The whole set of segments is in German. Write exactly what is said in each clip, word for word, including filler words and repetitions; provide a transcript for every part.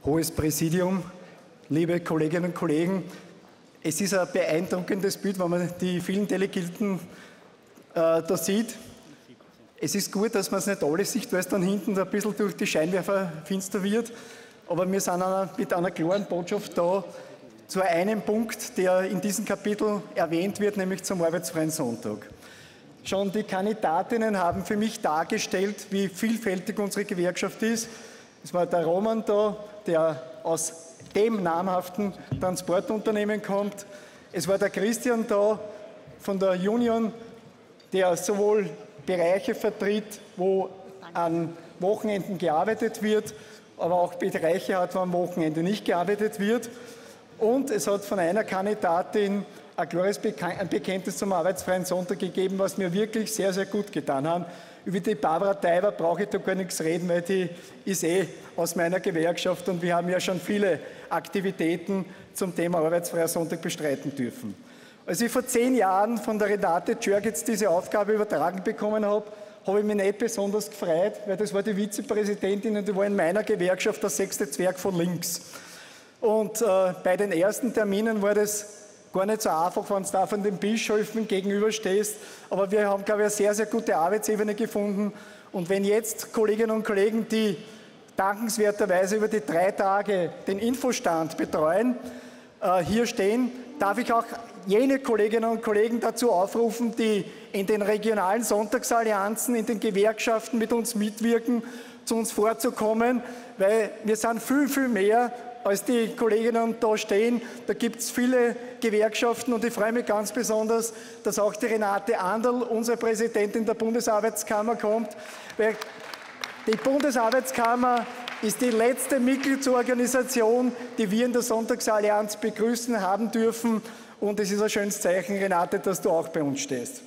hohes Präsidium, liebe Kolleginnen und Kollegen, es ist ein beeindruckendes Bild, wenn man die vielen Delegierten äh, da sieht. Es ist gut, dass man es nicht alles sieht, weil es dann hinten ein bisschen durch die Scheinwerfer finster wird. Aber wir sind mit einer klaren Botschaft da zu einem Punkt, der in diesem Kapitel erwähnt wird, nämlich zum arbeitsfreien Sonntag. Schon die Kandidatinnen haben für mich dargestellt, wie vielfältig unsere Gewerkschaft ist. Es war der Roman da, der aus dem namhaften Transportunternehmen kommt. Es war der Christian da von der Union, der sowohl Bereiche vertritt, wo an Wochenenden gearbeitet wird, aber auch Bereiche hat, wo am Wochenende nicht gearbeitet wird. Und es hat von einer Kandidatin ein klares Bekenntnis zum arbeitsfreien Sonntag gegeben, was mir wirklich sehr, sehr gut getan hat. Über die Barbara Teiber brauche ich da gar nichts reden, weil die ist eh aus meiner Gewerkschaft und wir haben ja schon viele Aktivitäten zum Thema arbeitsfreier Sonntag bestreiten dürfen. Als ich vor zehn Jahren von der Renate Djörgitz diese Aufgabe übertragen bekommen habe, habe ich mich nicht besonders gefreut, weil das war die Vizepräsidentin und die war in meiner Gewerkschaft der sechste Zwerg von links. Und äh, bei den ersten Terminen war das gar nicht so einfach, wenn du da von den Bischöfen gegenüberstehst. Aber wir haben, glaube ich, eine sehr, sehr gute Arbeitsebene gefunden. Und wenn jetzt Kolleginnen und Kollegen, die dankenswerterweise über die drei Tage den Infostand betreuen, äh, hier stehen, darf ich auch jene Kolleginnen und Kollegen dazu aufrufen, die in den regionalen Sonntagsallianzen, in den Gewerkschaften mit uns mitwirken, zu uns vorzukommen, weil wir sind viel, viel mehr als die Kolleginnen da stehen. Da gibt es viele Gewerkschaften und ich freue mich ganz besonders, dass auch die Renate Anderl, unsere Präsidentin der Bundesarbeitskammer, kommt, weil die Bundesarbeitskammer ist die letzte Mitgliedsorganisation, die wir in der Sonntagsallianz begrüßen haben dürfen und es ist ein schönes Zeichen, Renate, dass du auch bei uns stehst.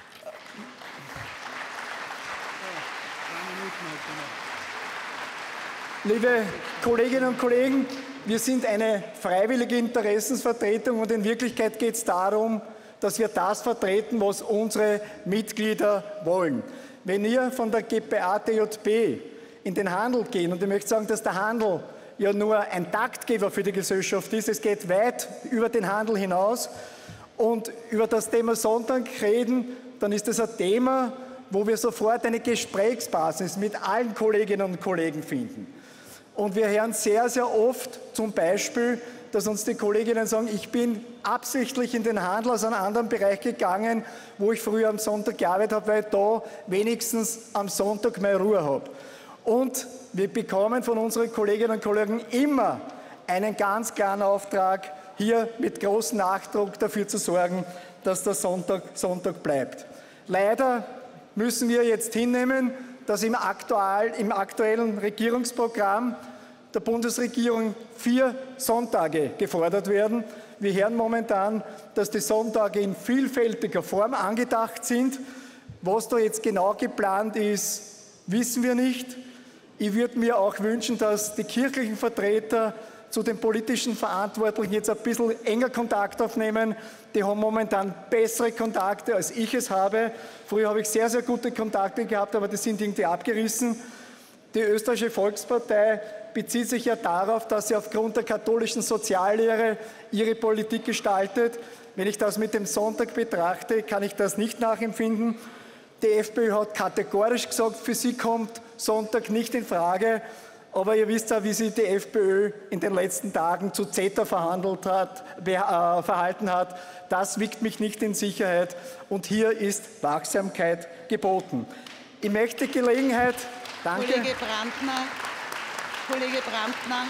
Liebe Kolleginnen und Kollegen, wir sind eine freiwillige Interessensvertretung und in Wirklichkeit geht es darum, dass wir das vertreten, was unsere Mitglieder wollen. Wenn ihr von der G P A T J B in den Handel gehen, und ich möchte sagen, dass der Handel ja nur ein Taktgeber für die Gesellschaft ist, es geht weit über den Handel hinaus und über das Thema Sonntag reden, dann ist das ein Thema, wo wir sofort eine Gesprächsbasis mit allen Kolleginnen und Kollegen finden. Und wir hören sehr, sehr oft zum Beispiel, dass uns die Kolleginnen sagen, ich bin absichtlich in den Handel aus einem anderen Bereich gegangen, wo ich früher am Sonntag gearbeitet habe, weil ich da wenigstens am Sonntag mehr Ruhe habe. Und wir bekommen von unseren Kolleginnen und Kollegen immer einen ganz klaren Auftrag, hier mit großem Nachdruck dafür zu sorgen, dass der Sonntag Sonntag bleibt. Leider müssen wir jetzt hinnehmen, dass im, aktuell, im aktuellen Regierungsprogramm der Bundesregierung vier Sonntage gefordert werden. Wir hören momentan, dass die Sonntage in vielfältiger Form angedacht sind. Was da jetzt genau geplant ist, wissen wir nicht. Ich würde mir auch wünschen, dass die kirchlichen Vertreter zu den politischen Verantwortlichen jetzt ein bisschen enger Kontakt aufnehmen. Die haben momentan bessere Kontakte, als ich es habe. Früher habe ich sehr, sehr gute Kontakte gehabt, aber die sind irgendwie abgerissen. Die Österreichische Volkspartei bezieht sich ja darauf, dass sie aufgrund der katholischen Soziallehre ihre Politik gestaltet. Wenn ich das mit dem Sonntag betrachte, kann ich das nicht nachempfinden. Die FPÖ hat kategorisch gesagt, für sie kommt Sonntag nicht in Frage. Aber ihr wisst ja, wie sich die FPÖ in den letzten Tagen zu CETA verhandelt hat, äh, verhalten hat. Das wiegt mich nicht in Sicherheit und hier ist Wachsamkeit geboten. Ich möchte die Gelegenheit, danke, Kollege Brandner, Kollege Brandner,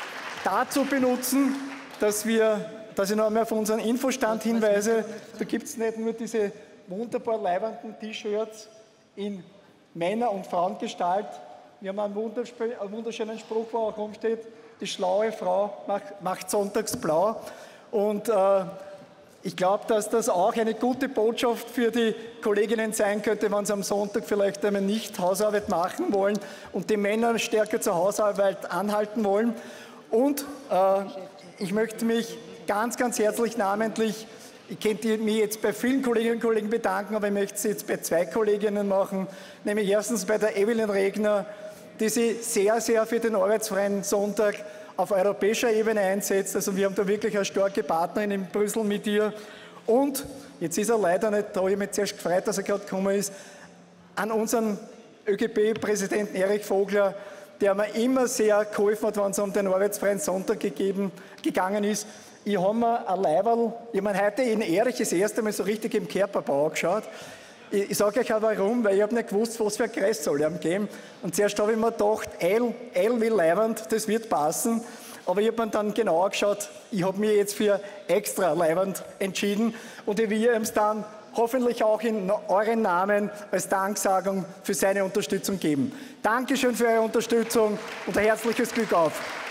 dazu benutzen, dass, wir, dass ich noch einmal auf unseren Infostand hinweise. Da gibt es nicht nur diese wunderbar leibenden T-Shirts in Männer- und Frauengestalt. Wir haben einen wunderschönen Spruch, wo auch rumsteht, die schlaue Frau macht, macht sonntags blau. Und äh, ich glaube, dass das auch eine gute Botschaft für die Kolleginnen sein könnte, wenn sie am Sonntag vielleicht einmal nicht Hausarbeit machen wollen und die Männer stärker zur Hausarbeit anhalten wollen. Und äh, ich möchte mich ganz, ganz herzlich namentlich, ich könnte mich jetzt bei vielen Kolleginnen und Kollegen bedanken, aber ich möchte es jetzt bei zwei Kolleginnen machen, nämlich erstens bei der Evelyn Regner, die sich sehr, sehr für den arbeitsfreien Sonntag auf europäischer Ebene einsetzt. Also wir haben da wirklich eine starke Partnerin in Brüssel mit ihr. Und, jetzt ist er leider nicht da, ich habe mich zuerst gefreut, dass er gerade gekommen ist, an unseren ÖGB-Präsidenten Erich Vogler, der mir immer sehr geholfen hat, wenn es um den arbeitsfreien Sonntag gegeben, gegangen ist. Ich habe mir ein Leiberl, ich meine, heute in Erich das erste Mal so richtig im Körperbau geschaut. Ich, ich sage euch auch warum, weil ich habe nicht gewusst, was für ein Kreis soll ich ihm geben. Und zuerst habe ich mir gedacht, L, L wie Leiband, das wird passen. Aber ich habe mir dann genauer geschaut, ich habe mich jetzt für extra Leiband entschieden und ich will ihm dann hoffentlich auch in euren Namen als Danksagung für seine Unterstützung geben. Dankeschön für eure Unterstützung und ein herzliches Glück auf.